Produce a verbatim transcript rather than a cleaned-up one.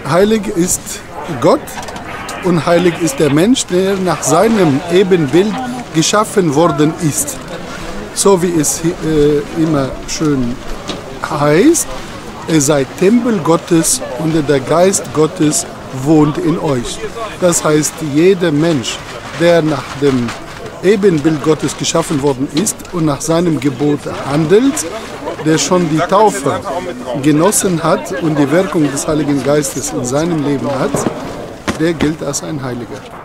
heilig ist Gott und heilig ist der Mensch, der nach seinem Ebenbild geschaffen worden ist. So wie es äh, immer schön heißt, ihr seid Tempel Gottes und der Geist Gottes wohnt in euch. Das heißt, jeder Mensch, der nach dem Ebenbild Gottes geschaffen worden ist und nach seinem Gebot handelt, der schon die Taufe genossen hat und die Wirkung des Heiligen Geistes in seinem Leben hat, der gilt als ein Heiliger.